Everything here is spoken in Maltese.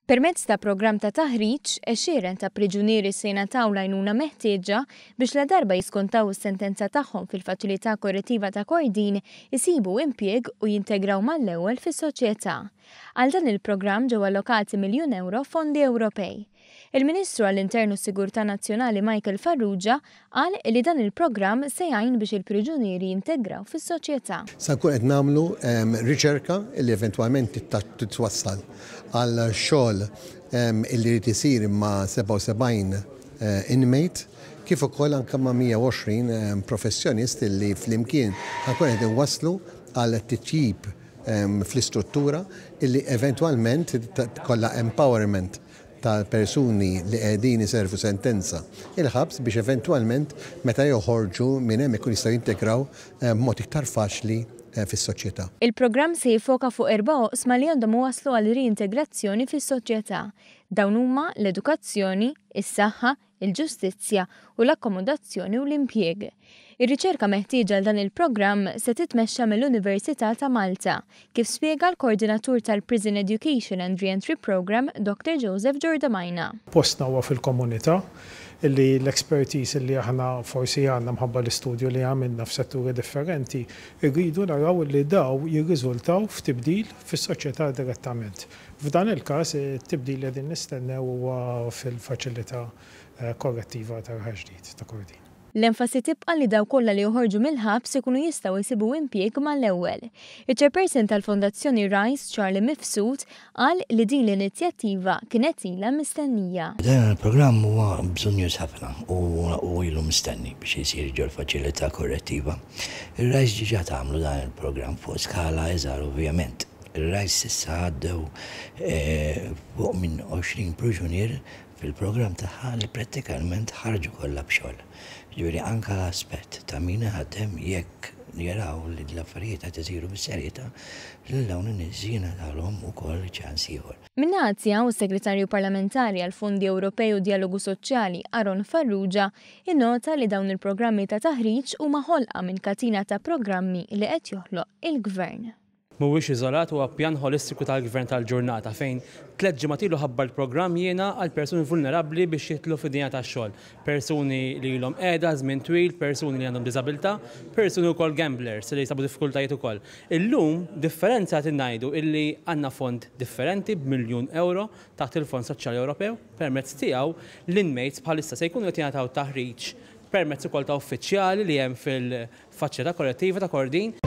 Permezz ta' programm ta' taħriġ, għexieren ta' priġunieri se jingħataw l-għajnuna meħtieġa biex la darba jiskontaw is-sentenza tagħhom fil-faċilità korrettiva ta' Kordin isibu impjieg u jintegraw mal-ewwel fis-soċjetà. Għal dan il-programm ġew allokati €1,000,000 fondi Ewropej. Il-Ministru għall-Internu u Sigurtà Nazzjonali Michael Farrugia qal li dan il-programm se jgħin biex il-priġunieri jintegraw fis-soċjetà. Se nkun qed nagħmlu riċerka li eventwalment titwassal għal xogħol illi jrid isir ma' 77 inmate kif ukoll anke ma' 120 professjonist illi flimkien ħankun qed inwasslu għal titjib fl-istruttura illi eventwalment tkollha empowerment tal-persuni li qegħdin iservu sentenza il-ħabs biex eventwalment meta joħorġu minn hemm ikun jistgħu jintegraw b'mod iktar faċli fis-soċjetà. Il-programm se jifoka fuq 4 oqsma li għandhom waslu għal reintegrazzjoni fis-soċjetà. Dawn huma l-edukazzjoni, is-saħħa, il-ġustizzja u l-akkomodazzjoni u l-impjieg. Ir-riċerka meħtieġa għal dan il-programm se titmexxa mill-Università ta' Malta, kif spjega l-Koordinatur tal-Prison Education and Reentry Program, Dr. Joseph Ġordamajna. Postna huwa fil-komunità illi l-expertise illi aħna forsi għandna mħabba l-istudju li għamilna f'setturi differenti, irridu naraw li daw jirriżultaw f'tibdil fis-soċjetà direttament. F'dan il-każ it-tibdil li din nistennew huwa fil-faċilità korrettiva tal-ħaġdid ta' Kordin. L-enfasi tibqa' li daw kollha li joħorġu mill-ħabs ikunu jistgħu jsibu impjieg mal-ewwel. Il-Chairperson tal-Fondazzjoni Rise, Charlie Mifsud, qal li din l-inizjattiva kienet ilha mistennija. Dan il-programm huwa bżonjuż ħafna u ilu mistenni biex isir ġol faċilità korrettiva. Ir-Rise ġiġa tagħmlu dan il-programm fuq skala iżgħar ovvjament. Ir-Rise s'issa għaddew fuq minn 20 priġunier fil-programm tagħha li prattikalment ħarġu kollha b'xogħol. Ġifieri anke l-aspett ta' min ħadem jekk jaraw li l-affarijiet qed isiru bis-serjetà lil dawn in-nies jingħatalhom ukoll ċans ieħor. Min-naħa u s-Segretarju Parlamentari għal Fondi Ewropej u Dialogu Soċjali Aron Farrugia innota li dawn il-programmi ta' taħriġ huma ħolqa minn katina ta' programmi li qed joħloq il-Gvern. Mhuwiex iżolat huwa pjan holistiku tal-Gvern tal-ġurnata fejn 3 ġimgħat ilu ħabbar il-programm jiena għal persuni vulnerabbli biex jidħlu fid-dinja tax-xogħol. Persuni li ilhom qiegħda żmien twil, persuni li għandhom diżabilità, persuni wkoll gamblers li jsabu diffikultajiet ukoll. Illum differenza qed ngħidu illi għandna fond differenti b'1,000,000 taħt il-Fond Soċjali Ewropew permezz tiegħu l-inmates bħalissa se jkunu qed jingħataw taħriġ permezz ukoll ta' uffiċjali li hemm fil-faċilità korrettiva ta' Kordin